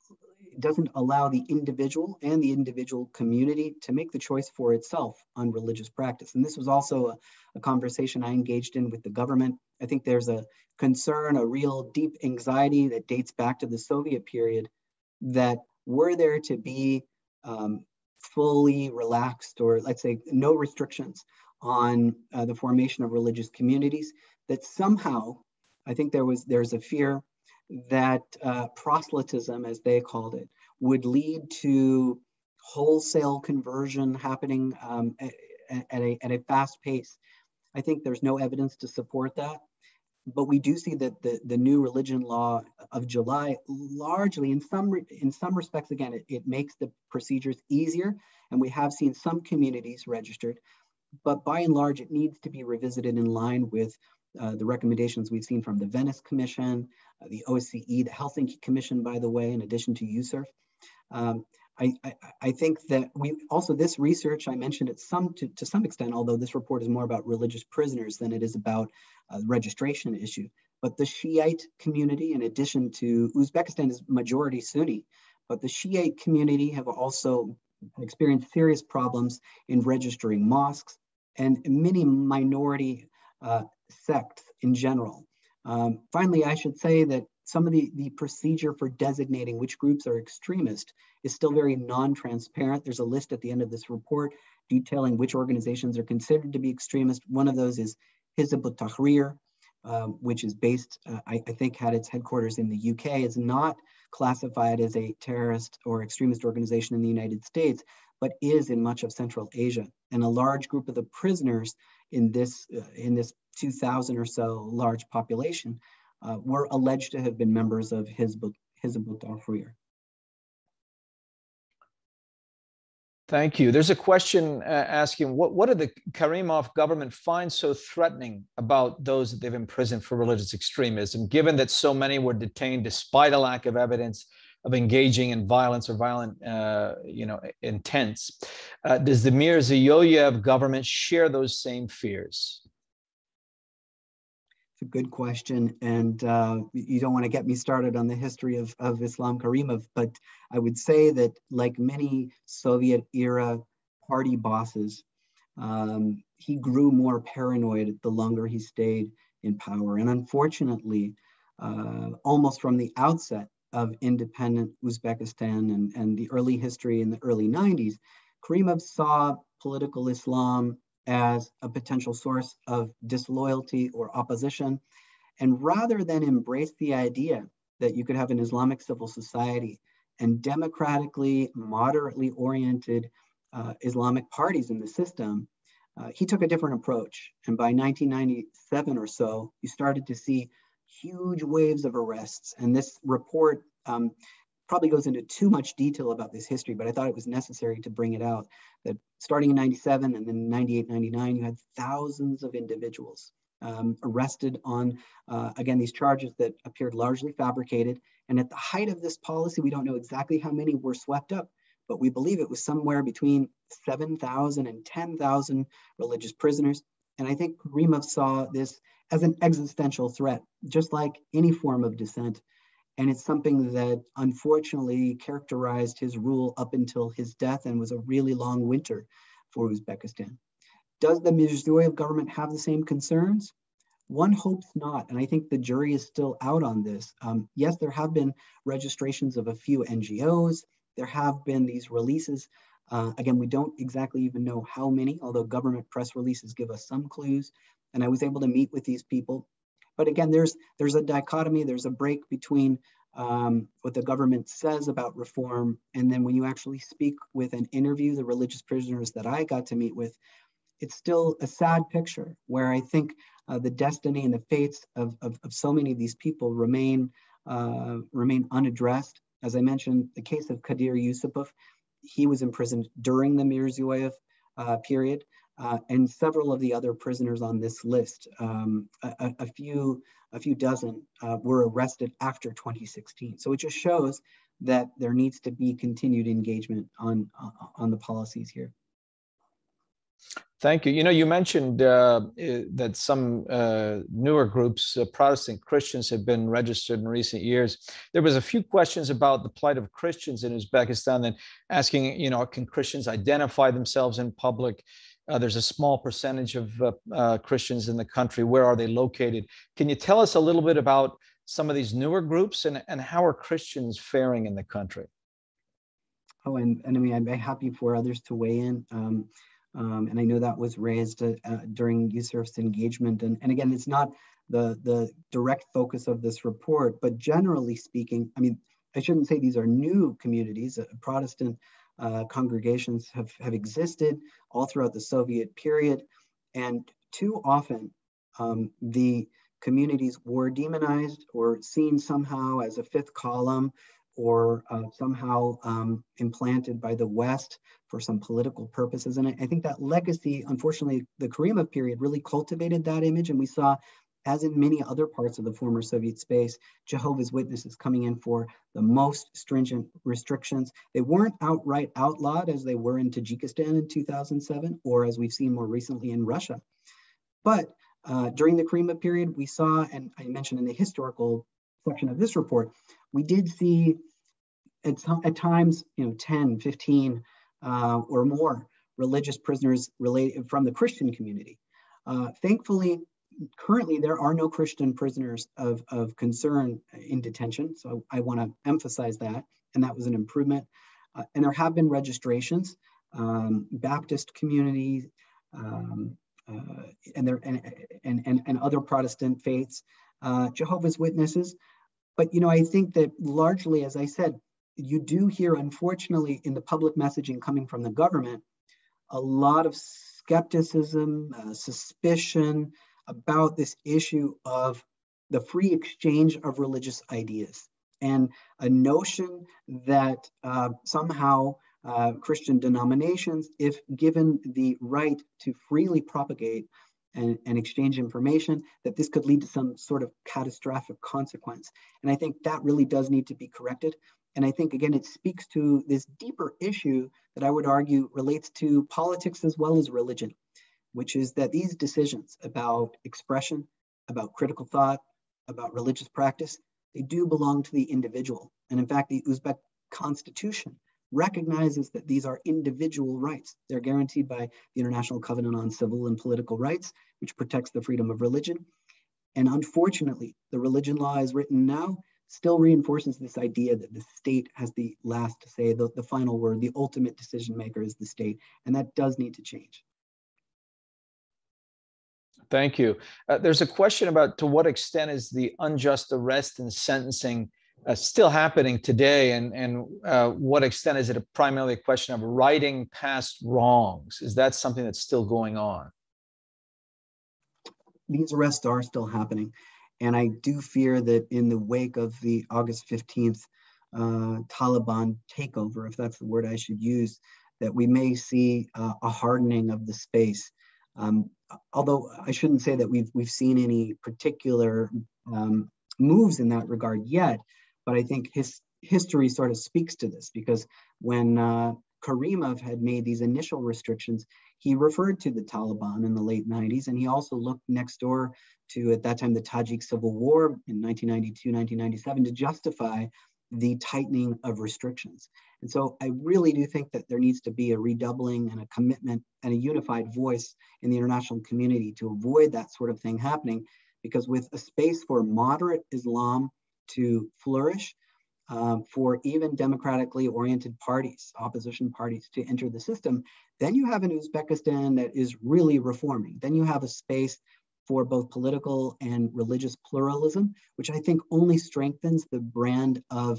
doesn't allow the individual and the individual community to make the choice for itself on religious practice. And this was also a, a conversation I engaged in with the government. I think there's a concern, a real deep anxiety that dates back to the Soviet period, that were there to be um, fully relaxed, or let's say no restrictions on uh, the formation of religious communities, that somehow, I think there was there's a fear that uh, proselytism, as they called it, would lead to wholesale conversion happening um, at, at, a, at a fast pace. I think there's no evidence to support that, but we do see that the, the new religion law of July largely, in some, in some respects, again, it, it makes the procedures easier, and we have seen some communities registered, but by and large, it needs to be revisited in line with Uh, the recommendations we've seen from the Venice Commission, uh, the O S C E, the Helsinki Commission, by the way, in addition to USURF. Um, I, I, I think that we also, this research, I mentioned it some to, to some extent, although this report is more about religious prisoners than it is about uh, the registration issue. But the Shiite community, in addition to, Uzbekistan is majority Sunni, but the Shiite community have also experienced serious problems in registering mosques, and many minority uh, sects in general. Um, finally, I should say that some of the, the procedure for designating which groups are extremist is still very non-transparent. There's a list at the end of this report detailing which organizations are considered to be extremist. One of those is Hizb ut-Tahrir, uh, which is based, uh, I, I think had its headquarters in the U K, is not classified as a terrorist or extremist organization in the United States, but is in much of Central Asia. And a large group of the prisoners in this, uh, in this two thousand or so large population uh, were alleged to have been members of Hizb ut-Tahrir. Thank you. There's a question uh, asking, what, what did the Karimov government find so threatening about those that they've imprisoned for religious extremism, given that so many were detained despite a lack of evidence of engaging in violence or violent uh, you know, intents? Uh, does the Mirziyoyev government share those same fears? It's a good question, and uh, you don't want to get me started on the history of, of Islam Karimov, but I would say that, like many Soviet-era party bosses, um, he grew more paranoid the longer he stayed in power. And unfortunately, uh, almost from the outset of independent Uzbekistan and, and the early history in the early nineties, Karimov saw political Islam as a potential source of disloyalty or opposition. And rather than embrace the idea that you could have an Islamic civil society and democratically, moderately oriented uh, Islamic parties in the system, uh, he took a different approach. And by nineteen ninety-seven or so, you started to see huge waves of arrests. And this report um, probably goes into too much detail about this history, but I thought it was necessary to bring it out, that starting in ninety-seven and then ninety-eight, ninety-nine, you had thousands of individuals um, arrested on, uh, again, these charges that appeared largely fabricated. And at the height of this policy, we don't know exactly how many were swept up, but we believe it was somewhere between seven thousand and ten thousand religious prisoners. And I think Karimov saw this as an existential threat, just like any form of dissent. And it's something that unfortunately characterized his rule up until his death and was a really long winter for Uzbekistan. Does the Mirziyoyev government have the same concerns? One hopes not, and I think the jury is still out on this. Um, yes, there have been registrations of a few N G Os. There have been these releases. Uh, again, we don't exactly even know how many, although government press releases give us some clues. And I was able to meet with these people. But again, there's, there's a dichotomy, there's a break between um, what the government says about reform, and then when you actually speak with and interview the religious prisoners that I got to meet with, it's still a sad picture where I think uh, the destiny and the fates of, of, of so many of these people remain, uh, remain unaddressed. As I mentioned, the case of Kadir Yusupov, he was imprisoned during the Mirziyoyev uh, period. Uh, and several of the other prisoners on this list, um, a, a few a few dozen, uh, were arrested after twenty sixteen. So it just shows that there needs to be continued engagement on, uh, on the policies here. Thank you. You know, you mentioned uh, that some uh, newer groups, uh, Protestant Christians, have been registered in recent years. There was a few questions about the plight of Christians in Uzbekistan, and asking, you know, can Christians identify themselves in public? Uh, there's a small percentage of uh, uh, Christians in the country. Where are they located? Can you tell us a little bit about some of these newer groups, and, and how are Christians faring in the country? Oh, and, and I mean, I'd be happy for others to weigh in. Um, um, and I know that was raised uh, uh, during Yusuf's engagement. And, and again, it's not the, the direct focus of this report, but generally speaking, I mean, I shouldn't say these are new communities. Uh, Protestant Uh, congregations have, have existed all throughout the Soviet period. And too often, um, the communities were demonized or seen somehow as a fifth column, or uh, somehow um, implanted by the West for some political purposes. And I, I think that legacy, unfortunately, the Karimov period really cultivated that image. And we saw, as in many other parts of the former Soviet space, Jehovah's Witnesses coming in for the most stringent restrictions. They weren't outright outlawed as they were in Tajikistan in two thousand seven, or as we've seen more recently in Russia. But uh, during the Karimov period, we saw, and I mentioned in the historical section of this report, we did see at, at times, you know, ten, fifteen uh, or more religious prisoners related from the Christian community. Uh, thankfully, currently, there are no Christian prisoners of, of concern in detention. So I want to emphasize that, and that was an improvement. Uh, and there have been registrations, um, Baptist communities, um, uh, and, there, and, and, and, and other Protestant faiths, uh, Jehovah's Witnesses. But, you know, I think that largely, as I said, you do hear, unfortunately, in the public messaging coming from the government, a lot of skepticism, uh, suspicion, about this issue of the free exchange of religious ideas, and a notion that uh, somehow uh, Christian denominations, if given the right to freely propagate and, and exchange information, that this could lead to some sort of catastrophic consequence. And I think that really does need to be corrected. And I think, again, it speaks to this deeper issue that I would argue relates to politics as well as religion, which is that these decisions about expression, about critical thought, about religious practice, they do belong to the individual. And in fact, the Uzbek constitution recognizes that these are individual rights. They're guaranteed by the International Covenant on Civil and Political Rights, which protects the freedom of religion. And unfortunately, the religion law as written now still reinforces this idea that the state has the last say, the, the final word, the ultimate decision maker is the state, and that does need to change. Thank you. Uh, there's a question about to what extent is the unjust arrest and sentencing uh, still happening today, and, and uh, what extent is it a primarily a question of righting past wrongs? Is that something that's still going on? These arrests are still happening. And I do fear that in the wake of the August fifteenth uh, Taliban takeover, if that's the word I should use, that we may see uh, a hardening of the space. Um, although I shouldn't say that we've, we've seen any particular um, moves in that regard yet, but I think his, history sort of speaks to this, because when uh, Karimov had made these initial restrictions, he referred to the Taliban in the late nineties, and he also looked next door to, at that time, the Tajik Civil War in nineteen ninety-two, nineteen ninety-seven to justify the tightening of restrictions. And so I really do think that there needs to be a redoubling and a commitment and a unified voice in the international community to avoid that sort of thing happening, because with a space for moderate Islam to flourish, Um, for even democratically oriented parties, opposition parties to enter the system, then you have an Uzbekistan that is really reforming. Then you have a space for both political and religious pluralism, which I think only strengthens the brand of,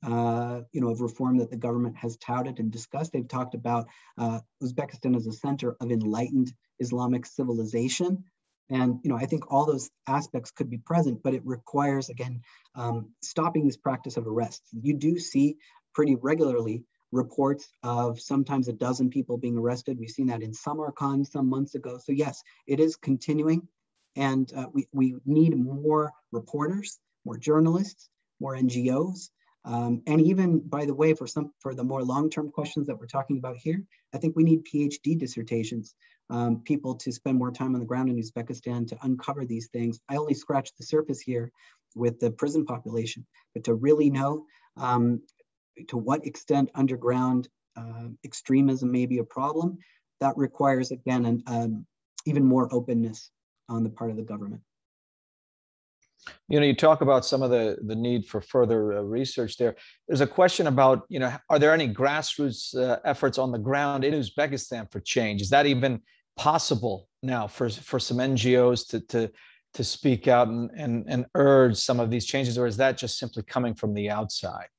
uh, you know, of reform that the government has touted and discussed. They've talked about uh, Uzbekistan as a center of enlightened Islamic civilization. And, you know, I think all those aspects could be present, but it requires, again, um, stopping this practice of arrests. You do see pretty regularly reports of sometimes a dozen people being arrested. We've seen that in Samarkand some months ago. So yes, it is continuing. And uh, we, we need more reporters, more journalists, more N G Os. Um, and even, by the way, for some for the more long-term questions that we're talking about here, I think we need PhD dissertations, um, people to spend more time on the ground in Uzbekistan to uncover these things. I only scratched the surface here with the prison population, but to really know um, to what extent underground uh, extremism may be a problem, that requires, again, an, um, even more openness on the part of the government. You know, you talk about some of the, the need for further uh, research there. There's a question about, you know, are there any grassroots uh, efforts on the ground in Uzbekistan for change? Is that even possible now for, for some N G Os to, to, to speak out and, and, and urge some of these changes, or is that just simply coming from the outside?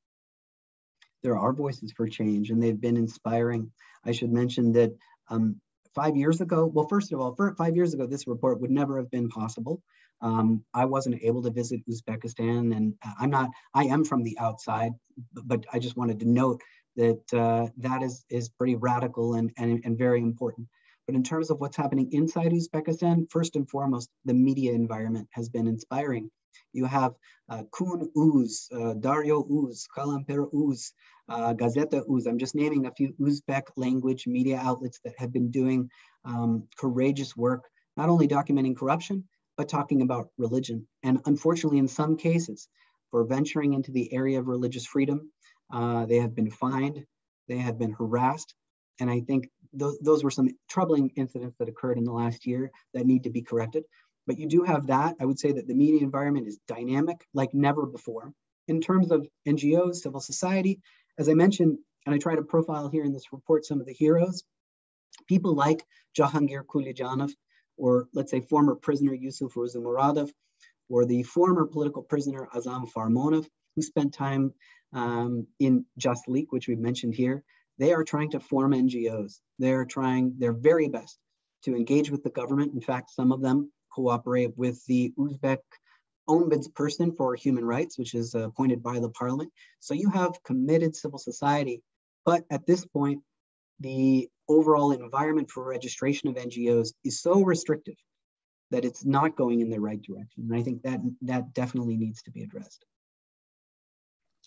There are voices for change, and they've been inspiring. I should mention that um, five years ago, well, first of all, for five years ago, this report would never have been possible. Um, I wasn't able to visit Uzbekistan, and I'm not, I am from the outside, but I just wanted to note that uh, that is, is pretty radical and, and, and very important. But in terms of what's happening inside Uzbekistan, first and foremost, the media environment has been inspiring. You have uh, Kun Uz, uh, Dario Uz, Kalampir Uz, uh, Gazeta Uz. I'm just naming a few Uzbek language media outlets that have been doing um, courageous work, not only documenting corruption, but talking about religion. And unfortunately, in some cases, for venturing into the area of religious freedom, uh, they have been fined, they have been harassed. And I think th those were some troubling incidents that occurred in the last year that need to be corrected. But you do have that. I would say that the media environment is dynamic like never before. In terms of N G Os, civil society, as I mentioned, and I try to profile here in this report some of the heroes, people like Jahangir Kulijanov, or let's say former prisoner Yusuf Rozimuradov, or the former political prisoner Azam Farmonov, who spent time um, in Just Leak, which we've mentioned here. They are trying to form N G Os. They're trying their very best to engage with the government. In fact, some of them cooperate with the Uzbek ombudsperson for human rights, which is uh, appointed by the parliament. So you have committed civil society, but at this point, the overall environment for registration of N G Os is so restrictive that it's not going in the right direction. And I think that that definitely needs to be addressed.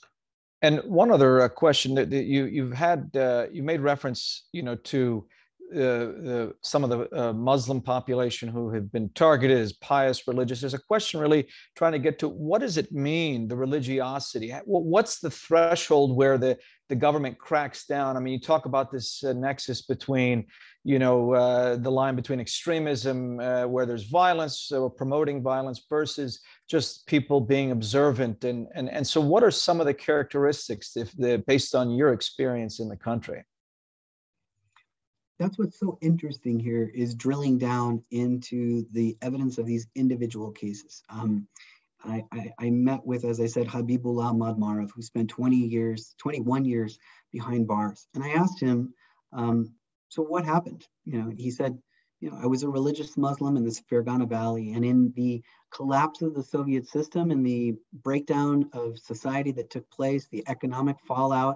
And one other uh, question that, that you you've had uh, you made reference, you know, to uh, some of the uh, Muslim population who have been targeted as pious religious. There's a question really trying to get to what does it mean, the religiosity? What's the threshold where the, the government cracks down? I mean, you talk about this uh, nexus between, you know, uh, the line between extremism, uh, where there's violence or promoting violence versus just people being observant. And, and, and so what are some of the characteristics if based on your experience in the country? That's what's so interesting here is drilling down into the evidence of these individual cases. Um, I, I, I met with, as I said, Habibullah Madmarov, who spent twenty years, twenty-one years behind bars. And I asked him, um, so what happened? You know, he said, you know, I was a religious Muslim in this Fergana Valley, and in the collapse of the Soviet system and the breakdown of society that took place, the economic fallout,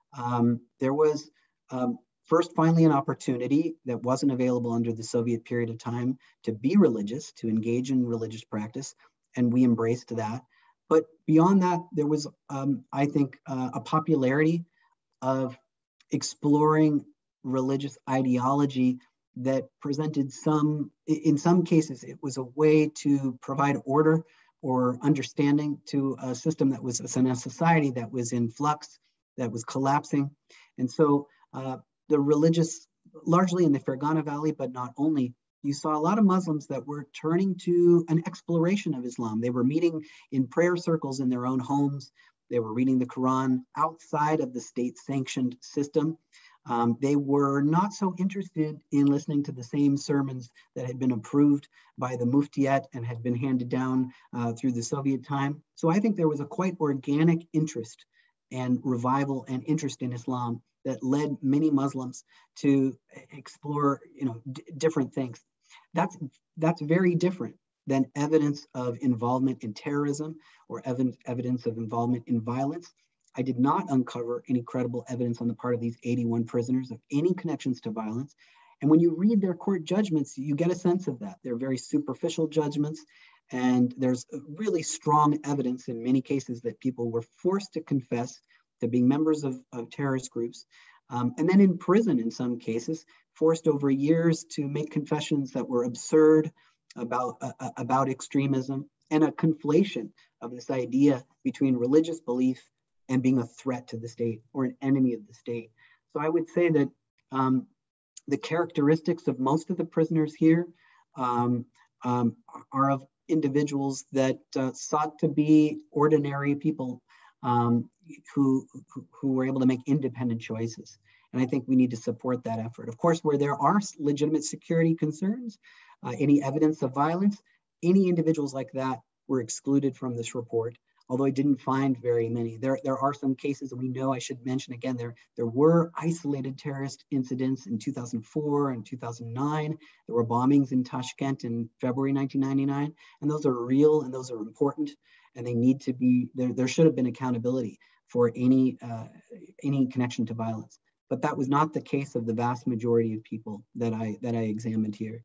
um, there was um, first, finally, an opportunity that wasn't available under the Soviet period of time to be religious, to engage in religious practice, and we embraced that. But beyond that, there was, um, I think, uh, a popularity of exploring religious ideology that presented some, in some cases, it was a way to provide order or understanding to a system that was in a society that was in flux, that was collapsing. And so, uh, the religious, largely in the Fergana Valley, but not only, you saw a lot of Muslims that were turning to an exploration of Islam. They were meeting in prayer circles in their own homes. They were reading the Quran outside of the state-sanctioned system. Um, they were not so interested in listening to the same sermons that had been approved by the Muftiat and had been handed down uh, through the Soviet time. So I think there was a quite organic interest and revival and interest in Islam that led many Muslims to explore, you know, d- different things. That's that's very different than evidence of involvement in terrorism or evidence evidence of involvement in violence. I did not uncover any credible evidence on the part of these eighty-one prisoners of any connections to violence. And when you read their court judgments, you get a sense of that. They're very superficial judgments, and there's really strong evidence in many cases that people were forced to confess to being members of, of terrorist groups, um, and then in prison in some cases, forced over years to make confessions that were absurd about, uh, about extremism, and a conflation of this idea between religious belief and being a threat to the state or an enemy of the state. So I would say that um, the characteristics of most of the prisoners here um, um, are of individuals that uh, sought to be ordinary people um, who, who, who were able to make independent choices. And I think we need to support that effort. Of course, where there are legitimate security concerns, uh, any evidence of violence, any individuals like that were excluded from this report, although I didn't find very many. There, there are some cases that we know, I should mention again, there, there were isolated terrorist incidents in two thousand four and two thousand nine. There were bombings in Tashkent in February nineteen ninety-nine, and those are real and those are important, and they need to be, there, there should have been accountability for any, uh, any connection to violence. But that was not the case of the vast majority of people that I, that I examined here.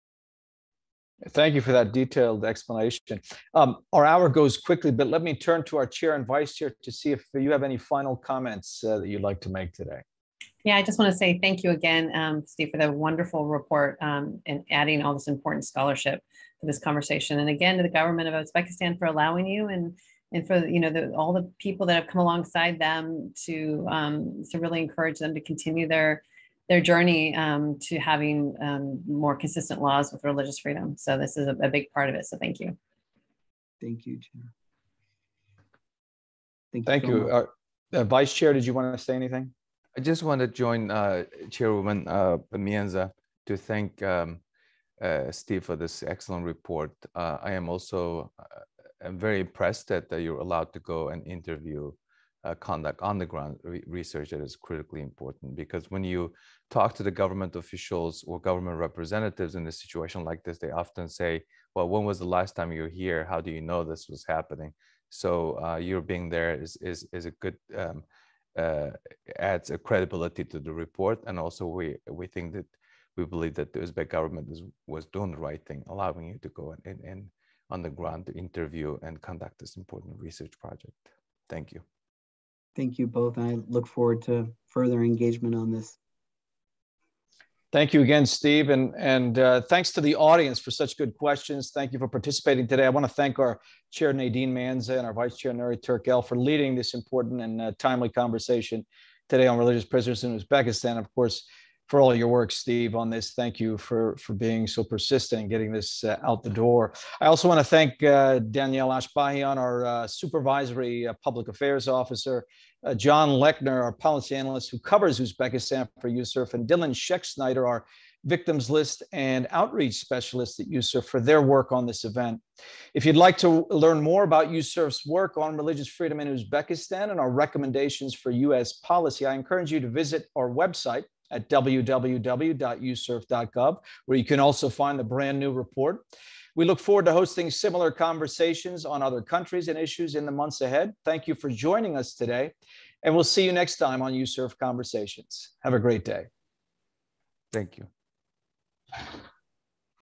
Thank you for that detailed explanation. Um, our hour goes quickly, but let me turn to our chair and vice chair to see if you have any final comments uh, that you'd like to make today. Yeah, I just want to say thank you again, um, Steve, for the wonderful report um, and adding all this important scholarship to this conversation. And again, to the government of Uzbekistan for allowing you and and for you know the, all the people that have come alongside them to um, to really encourage them to continue their their journey um, to having um, more consistent laws with religious freedom. So this is a, a big part of it. So thank you. Thank you, Chair. Thank you. Thank so you. Uh, uh, Vice Chair, did you want to say anything? I just want to join uh, Chairwoman uh, Mienza to thank um, uh, Steve for this excellent report. Uh, I am also uh, I'm very impressed that uh, you're allowed to go and interview, uh, conduct on-the-ground re research that is critically important, because when you talk to the government officials or government representatives in a situation like this, they often say, well, when was the last time you were here? How do you know this was happening? So uh, your being there is, is, is a good, um, uh, adds a credibility to the report. And also we, we think that we believe that the Uzbek government is, was doing the right thing, allowing you to go and, and on the ground to interview and conduct this important research project. Thank you. Thank you both. I look forward to further engagement on this. Thank you again, Steve. And, and uh, thanks to the audience for such good questions. Thank you for participating today. I want to thank our Chair Nadine Manza and our Vice Chair Nuri Turkel for leading this important and uh, timely conversation today on religious prisoners in Uzbekistan. Of course, for all your work, Steve, on this. Thank you for, for being so persistent and getting this uh, out the door. I also want to thank uh, Danielle Ashbahian, our uh, Supervisory uh, Public Affairs Officer, uh, John Lechner, our policy analyst who covers Uzbekistan for USCIRF, and Dylan Scheck-Snyder, our Victims List and Outreach Specialist at USCIRF, for their work on this event. If you'd like to learn more about USCIRF's work on religious freedom in Uzbekistan and our recommendations for U S policy, I encourage you to visit our website at w w w dot u s c i r f dot gov, where you can also find the brand new report. We look forward to hosting similar conversations on other countries and issues in the months ahead. Thank you for joining us today, and we'll see you next time on USCIRF Conversations. Have a great day. Thank you.